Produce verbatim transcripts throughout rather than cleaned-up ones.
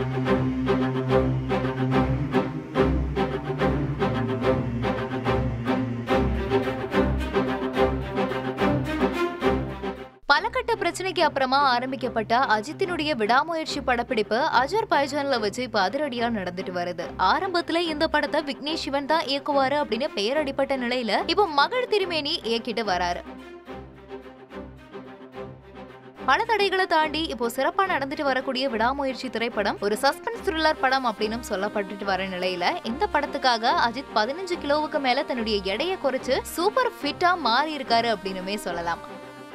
பலகட்ட பிரச்சனைக்கு அப்புறமா ஆரம்பிக்கப்பட்ட அஜித்தினுடைய விடாமுயற்சி படப்பிடிப்பு அஜர்பைஜான்ல வச்சு இப்ப அதிரடியா நடந்துட்டு வருது. ஆரம்பத்துல இந்த படத்தை விக்னேஷ் சிவன் தான் இயக்குவாரு அப்படின்னு பெயர் அடிப்பட்ட நிலையில இப்போ மகள் திருமேனி இயக்கிட்டு வராரு. பல தடைகளை தாண்டி இப்போ சிறப்பா நடந்துட்டு வரக்கூடிய விடாமுயற்சி திரைப்படம் ஒரு சஸ்பென்ஸ் த்ரில்லர் படம் அப்படின்னு சொல்லப்பட்டுட்டு வர நிலையில இந்த படத்துக்காக அஜித் பதினஞ்சு கிலோவுக்கு மேல தன்னுடைய எடையை குறைச்சு சூப்பர் ஃபிட்டா மாறி இருக்காரு அப்படின்னுமே சொல்லலாம்.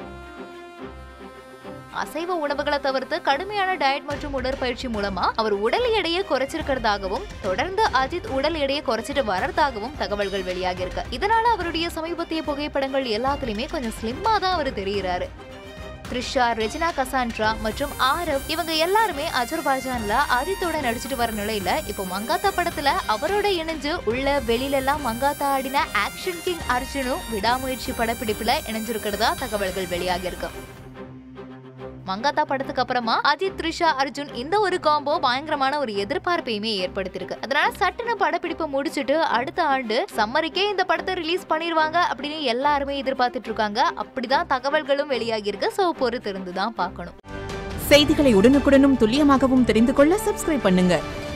அசைவ உணவுகளை தவிர்த்து கடுமையான டயட் மற்றும் உடற்பயிற்சி மூலமா அவர் உடல் எடையை குறைச்சிருக்கிறதாகவும் தொடர்ந்து அஜித் உடல் எடையை குறைச்சிட்டு வரதாகவும் தகவல்கள் வெளியாகி இருக்கு. இதனால அவருடைய சமீபத்திய புகைப்படங்கள் எல்லாத்துலயுமே கொஞ்சம் ஸ்லிம்மா தான் அவர் தெரிகிறாரு. த்ரிஷா, ரெஜினா கசாண்ட்ரா மற்றும் ஆரவ் இவங்க எல்லாருமே அஜர்பைஜான்ல அஜித்தோட நடிச்சிட்டு வர நிலையில இப்போ மங்காத்தா படத்துல அவரோட இணைஞ்சு உள்ள வெளியில எல்லாம் மங்காத்தா ஆடின ஆக்ஷன் கிங் அர்ஜுனும் விடாமுயற்சி படப்பிடிப்புல இணைஞ்சிருக்கிறதா தகவல்கள் வெளியாகி இருக்கு. மங்காத்தா படத்துக்கு அப்புறமா அஜித், த்ரிஷா, அர்ஜுன் இந்த ஒரு காம்போ பயங்கரமான ஒரு எதிர்பார்ப்பையுமே ஏற்படுத்திருக்கு. அதனால சட்டுன்னு படப்பிடிப்பு முடிச்சுட்டு அடுத்த ஆண்டு சம்மருக்கே இந்த படத்தை ரிலீஸ் பண்ணிருவாங்க அப்படின்னு எல்லாருமே எதிர்பார்த்துட்டு இருக்காங்க. அப்படிதான் தகவல்களும் வெளியாகி இருக்கு. சோ பொறுத்திருந்து தான் பார்க்கணும். செய்திகளை உடனுக்குடனும் துல்லியமாகவும் தெரிந்து கொள்ள சப்ஸ்கிரைப் பண்ணுங்க.